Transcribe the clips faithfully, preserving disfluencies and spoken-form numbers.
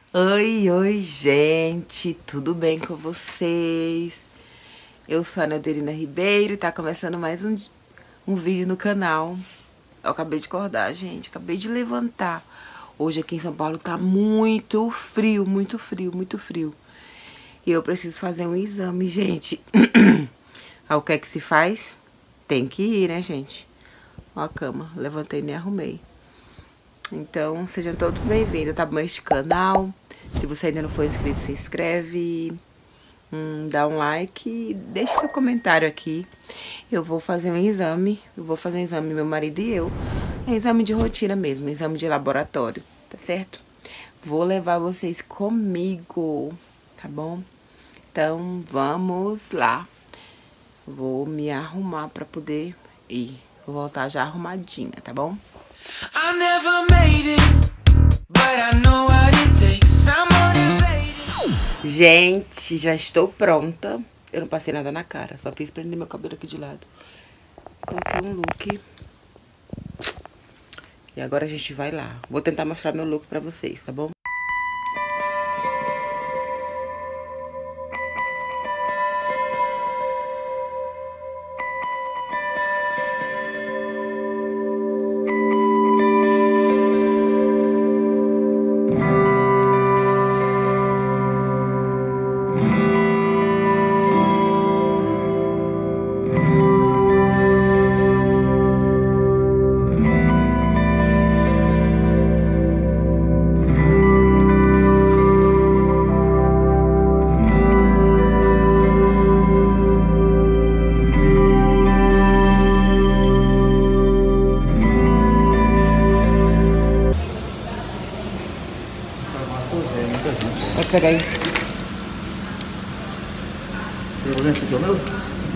Oi, oi, gente, tudo bem com vocês? Eu sou a Neudelina Ribeiro e tá começando mais um, um vídeo no canal. Eu acabei de acordar, gente, acabei de levantar. Hoje aqui em São Paulo tá muito frio, muito frio, muito frio. E eu preciso fazer um exame, gente. Ah, o que é que se faz? Tem que ir, né, gente? Ó a cama, levantei e me arrumei. Então, sejam todos bem-vindos, tá bom? Este canal. Se você ainda não for inscrito, se inscreve, hum, dá um like e deixe seu comentário aqui. Eu vou fazer um exame, eu vou fazer um exame, meu marido e eu. É exame de rotina mesmo, exame de laboratório, tá certo? Vou levar vocês comigo, tá bom? Então, vamos lá. Vou me arrumar pra poder ir. Vou voltar já arrumadinha, tá bom? I never made it, but I know what it takes. I'm motivated. Gente, já estou pronta. Eu não passei nada na cara, só fiz prender meu cabelo aqui de lado. Coloquei um look. E agora a gente vai lá. Vou tentar mostrar meu look pra vocês, tá bom? Vai pegar aí. Eu vou ver esse aqui, o meu?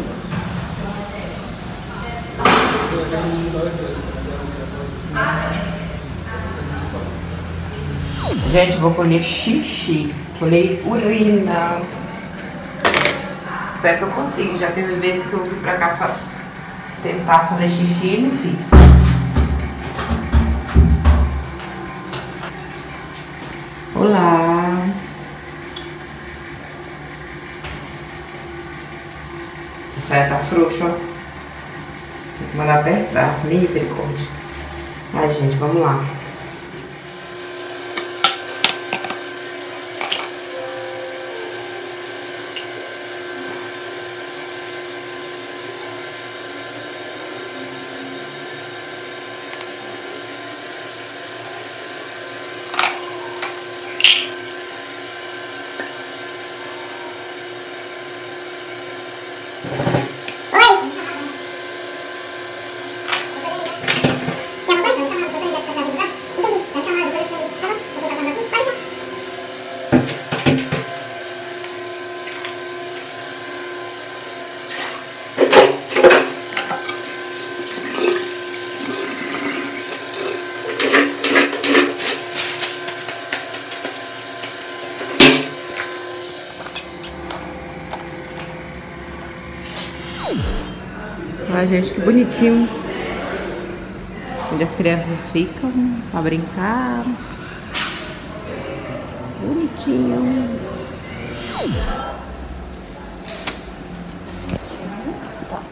Gente, vou colher xixi. Colher urina. Espero que eu consiga. Já teve vezes que eu vim pra cá fa tentar fazer xixi e não fiz. Olá. A saia tá frouxa, ó. Tem que mandar apertar. Misericórdia. Ai, gente, vamos lá. Olha, gente, que bonitinho. Onde as crianças ficam pra brincar. Bonitinho. Tá.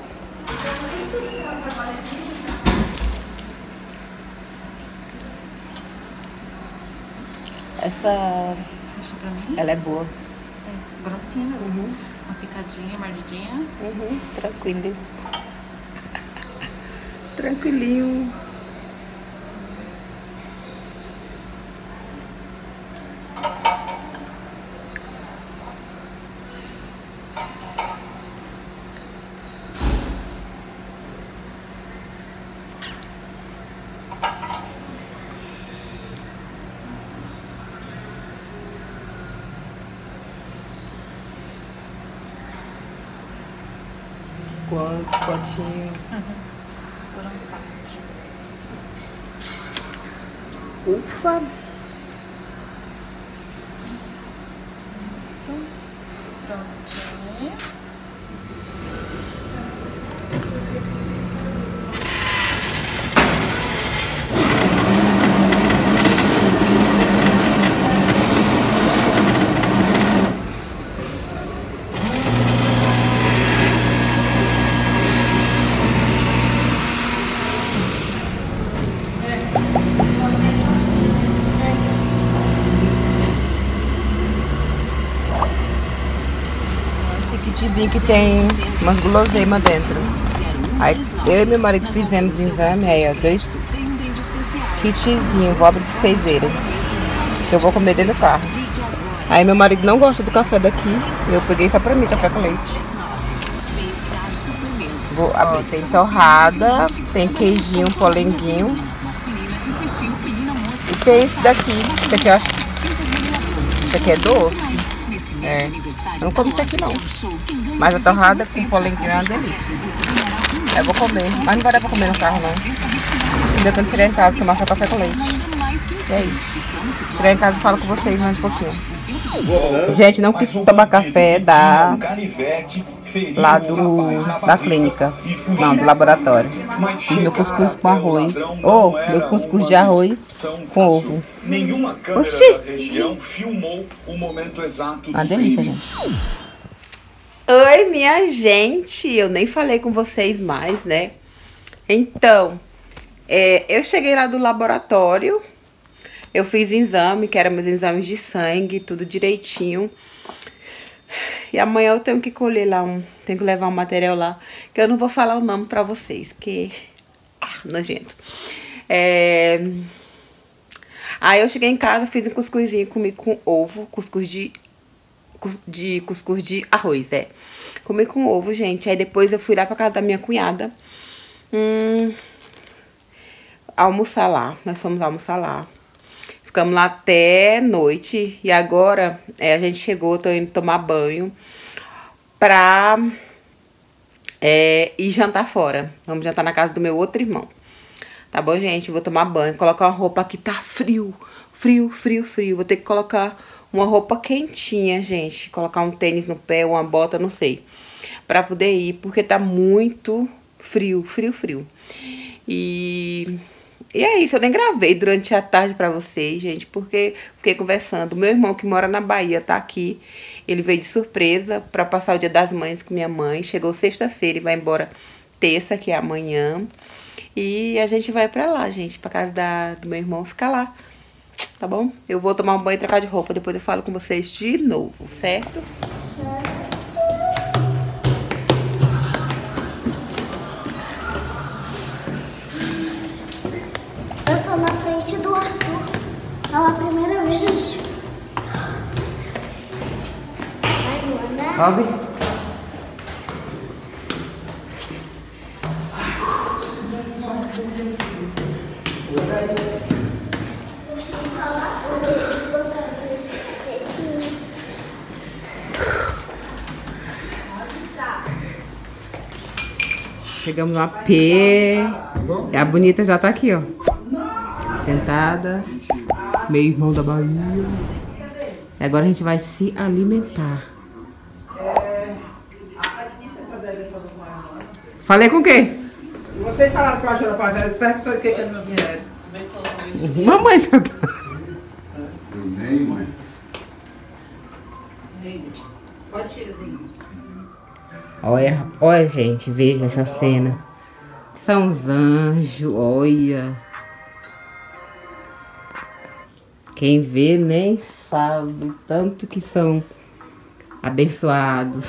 Essa... Deixa pra mim. Ela é boa. É, grossinha mesmo. Uhum. Uma picadinha, mordidinha. Uhum, tranquilo. Tranquilinho. Quantos potinhos? Uhum. Foram quatro. Ufa! Prontinho. kitzinho que tem umas guloseimas dentro. Aí eu e meu marido fizemos exame, aí ó, dois kitzinhos, vou abrir pra vocês verem. Eu vou comer dentro do carro. Aí meu marido não gosta do café daqui, eu peguei só pra mim, café com leite. Vou abrir, tem torrada, tem queijinho, polenguinho. E tem esse daqui, esse aqui eu acho. Esse aqui é doce. É. Eu não como isso aqui não. Mas a torrada com polenguinho é uma delícia. Eu vou comer, mas não vai dar pra comer no carro não. Entendeu? Quando chegar em casa, tomar só café com leite. E é isso. Chegar em casa e falo com vocês mais um pouquinho. Gente, não quis tomar café da lá do da clínica, não, do laboratório. E meu cuscuz com arroz, ou oh, meu cuscuz de arroz com ovo. Oxi! Uma delícia, gente. Oi, minha gente, eu nem falei com vocês mais, né? Então, é, eu cheguei lá do laboratório. Eu fiz exame, que eram meus exames de sangue, tudo direitinho. E amanhã eu tenho que colher lá um... Tenho que levar um material lá, que eu não vou falar o nome pra vocês, porque... Ah, nojento. É... Aí eu cheguei em casa, fiz um cuscuzinho, comi com ovo, cuscuz de... de cuscuz de arroz, é. Comi com ovo, gente. Aí depois eu fui lá pra casa da minha cunhada. Hum... Almoçar lá. Nós fomos almoçar lá. Ficamos lá até noite. E agora é, a gente chegou, tô indo tomar banho pra é, ir jantar fora. Vamos jantar na casa do meu outro irmão. Tá bom, gente? Vou tomar banho. Colocar uma roupa aqui. Tá frio. Frio, frio, frio. Vou ter que colocar uma roupa quentinha, gente. Colocar um tênis no pé, uma bota, não sei. Pra poder ir, porque tá muito frio, frio, frio. E... E é isso, eu nem gravei durante a tarde pra vocês, gente, porque fiquei conversando. Meu irmão, que mora na Bahia, tá aqui. Ele veio de surpresa pra passar o Dia das Mães com minha mãe. Chegou sexta-feira e vai embora terça, que é amanhã. E a gente vai pra lá, gente, pra casa da, do meu irmão, ficar lá, tá bom? Eu vou tomar um banho e trocar de roupa, depois eu falo com vocês de novo, certo? Eu tô na frente do Arthur. Pela primeira vez. Vai andar? Sobe. Chegamos no A P. E a bonita já tá aqui, ó. Sentada. Meu irmão da Bahia. E agora a gente vai se alimentar. Falei com quem? Vocês falaram com a Jura Pajé, espero que que ele não vier. Mamãe, você tá... Eu nem, mãe. Pode tirar daí. Olha, olha, gente, veja essa cena. São os anjos, olha. Quem vê nem sabe o tanto que são abençoados.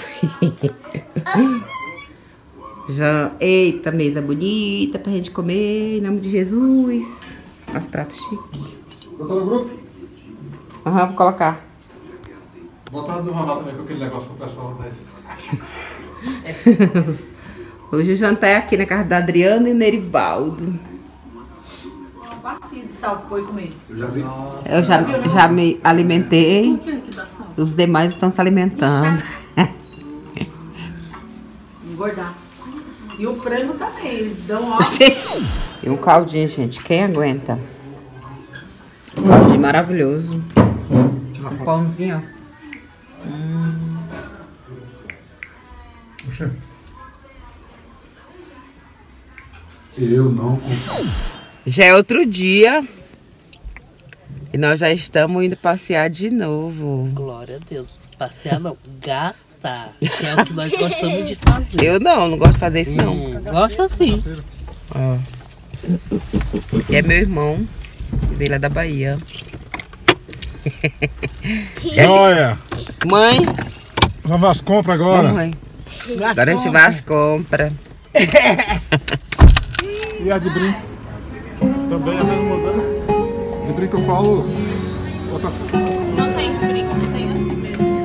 Já, eita, mesa bonita pra gente comer, em nome de Jesus. Os pratos chiques. Botou no grupo? Aham, vou colocar. Botar do Vavá também com aquele negócio pro pessoal. Tá? Hoje o jantar é aqui na casa da Adriana e Nerivaldo. Um passinho de sal que foi comer. Eu já vi. Eu já, já me alimentei. Por que que dá sal? Os demais estão se alimentando. Engordar. E o frango também, eles dão ó. E um caldinho, gente. Quem aguenta? Um caldinho maravilhoso. Um pãozinho, ó. Hum. Puxa. Eu não consigo. Já é outro dia. E nós já estamos indo passear de novo. Glória a Deus. Passear não, gastar. Que é o que nós gostamos de fazer. Eu não, não gosto de fazer isso não. Hum, gosto sim. Ó. E é meu irmão, que veio lá da Bahia. Joia! Mãe, Vamos às compras agora. mamãe. Agora a gente vai às compras. E a de brinco? Também é a mesma modelo? De brinco eu falo... Outra... Não tem brinco, tem assim mesmo.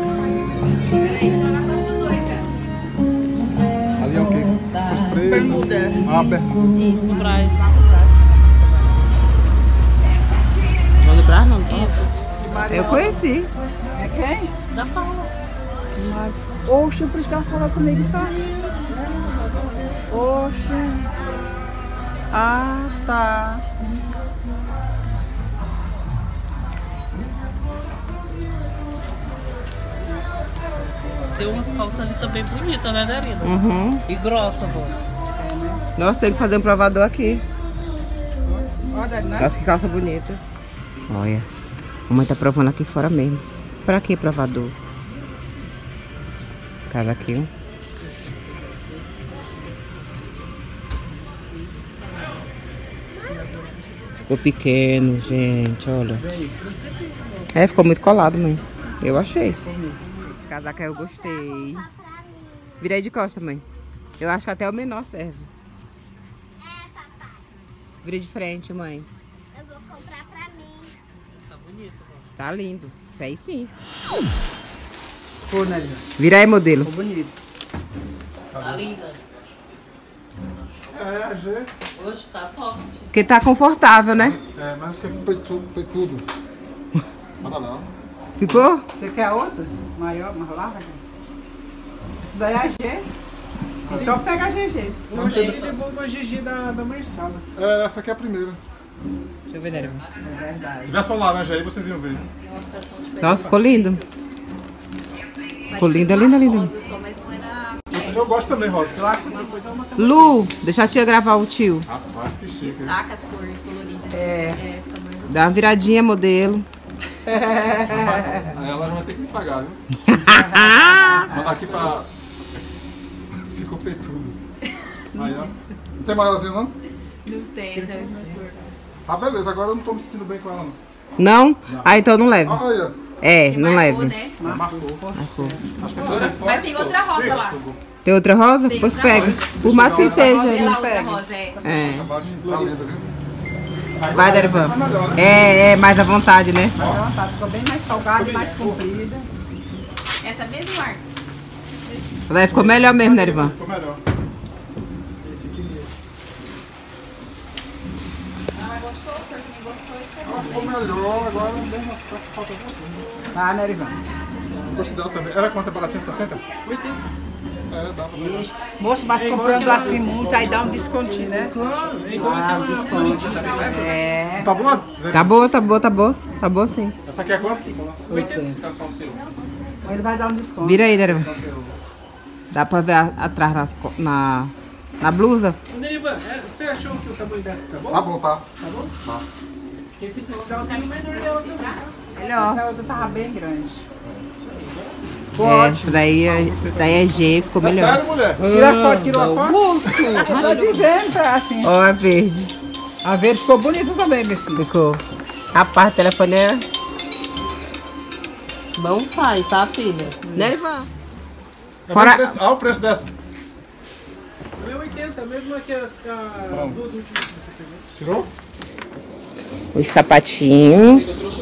Ali é o quê? Essas pretas. Bermuda. Ah, bermuda. Isso, no Braz. Vou lembrar não? Isso. Eu conheci. É quem? Da Paula. Oxe, por isso que ela falou comigo e saiu. Oxe. Ah, tá. Tem umas calças ali também bonitas, né, Darina? Uhum. E grossa, pô. Nossa, tem que fazer um provador aqui. Olha, né? Nossa, que calça bonita. Olha. A mãe tá provando aqui fora mesmo. Pra que provador? Casa aqui, ó. Ficou pequeno, gente, olha. É, ficou muito colado, mãe. Eu achei. Esse casaco aí eu gostei. Virei de costa, mãe. Eu acho que até o menor serve. Vira de frente, mãe. Eu vou comprar pra mim. Tá bonito, pô. Tá lindo. Isso aí sim. Pô, né? Vira aí, modelo. Ficou bonito. Tá linda. É, a G. Hoje tá top. Porque tá confortável, né? É, mas fica com peitudo. peitudo. Nada não. Ficou? Você quer a outra? Maior, mais larga? Isso daí é a G. Então pega a G G. Eu achei que ele levou uma G G da, da Marçala. É, essa aqui é a primeira. Deixa eu ver, Débora. É verdade. Se tivesse uma laranja aí, vocês iam ver. Nossa, ficou lindo. Ficou linda, linda, linda. Eu gosto também, Rosa. Lu, deixa a tia gravar o tio. Rapaz, que chique. Destaca as cores coloridas. É. Dá uma viradinha, modelo. Aí ela já vai ter que me pagar, viu? Mandar aqui pra... Ficou peitudo. Aí, ó. Não tem maiorzinho, não? Não tem, essa é a mesma cor. Ah, beleza. Agora eu não tô me sentindo bem com ela, não. Não? Ah, então não leve. Ah, aí, ó. É, não Marcou, leve. né? Marcou. Marcou. Mas tem outra rosa lá. Tem outra rosa? Tem Pois outra pega. rosa. Por mais que Vê seja. lá a outra pega. rosa, é. É. Acabar de tá linda, viu? Vai, Derivan. É, é, mais à vontade, né? Mas ela tá, ficou bem mais salgada e mais comprida. Essa mesmo, Marcos? Vai, ficou melhor mesmo, Derivan. Ficou melhor. Ah, mas gostou? O senhor também gostou? Isso é Ela bom, ficou né? melhor. Agora não tem umas coisas que falta alguma coisa. Tá, né, Ivan? Eu gosto dela também. Era quanto é baratinha? sessenta? oitenta. É, dá pra pegar. Moço, mas comprando assim muito, aí dá um descontinho, né? Claro, é igual Ah, um aquela desconto. É. Tá boa? Tá boa, tá boa, tá boa. Tá boa sim. Essa aqui é quanto? oitenta. Ele vai dar um desconto. Vira aí, Derivan. Dá pra ver a- atrás nas co- na, na blusa? Ô, Neiva, é, você achou que o tamanho dessa tá bom? Tá bom, tá. Tá bom? Tá. Porque se precisar, eu tenho menor dela também. Melhor. Essa outra tava bem grande. É, isso daí é, isso daí é G, ficou É melhor. sério, mulher? Tira a foto, tirou a foto? Tô dizendo pra assim. Ó, a verde. A verde ficou bonita também, meu filho. Ficou. Rapaz, o telefone é... Não sai, tá, filha? Né, Ivan? É Fora- o preço- Olha o preço dessa. É oitenta, mesmo que as, as duas últimas que você pegou. Tirou? Os sapatinhos.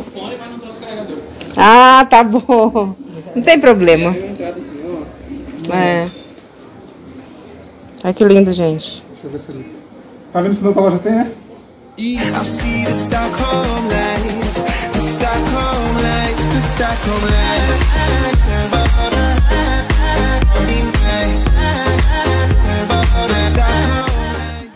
Ah, tá bom. Não tem problema. É. Olha que lindo, gente. Deixa eu ver se ele... Tá vendo se na outra loja tem, né? I see the Stockholm lights, the Stockholm lights, the Stockholm lights.